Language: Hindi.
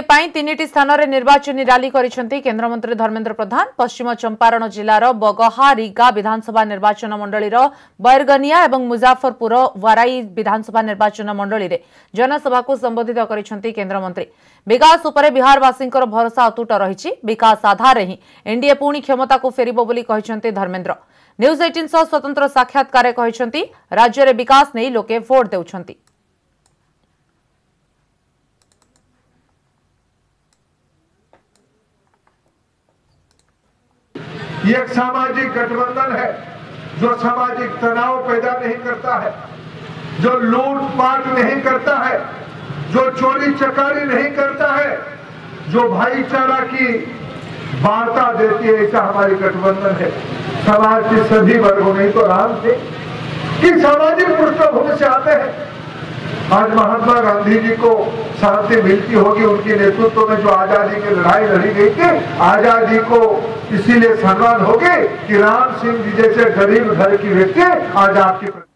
एपाई 3टी स्थान में निर्वाचनी रैली करिसेंती केंद्र मंत्री धर्मेंद्र प्रधान। पश्चिम चंपारण जिलार बगहा रिगा विधानसभा निर्वाचन मंडलीर बैरगनिया और मुजाफरपुर वाराई विधानसभा निर्वाचन मंडली रे जनसभा को संबोधित करिसेंती केंद्र मंत्री। विकास उपरे बिहारवासी भरोसा अतुट रही, विकास आधार ही एनडीए पुणी क्षमता को फेरिबो बोली कहिसेंती धर्मेंद्र। न्यूज 18 सह स्वतंत्र साक्षात्कार कहिसेंती राज्य रे विकास नहीं लोके भोट देउछंती। ये एक सामाजिक गठबंधन है जो सामाजिक तनाव पैदा नहीं करता है, जो लूटपाट नहीं करता है, जो चोरी चकारी नहीं करता है, जो भाईचारा की वार्ता देती है। ऐसा हमारी गठबंधन है। समाज के सभी वर्गों में तो राम थे कि सामाजिक पृष्ठभूमि से आते हैं। आज महात्मा गांधी जी को शांति मिलती होगी, उनके नेतृत्व में जो आजादी की लड़ाई लड़ी गई थी, आजादी को इसीलिए सम्मान होगी कि राम सिंह जी जैसे गरीब घर की व्यक्ति आज आपकी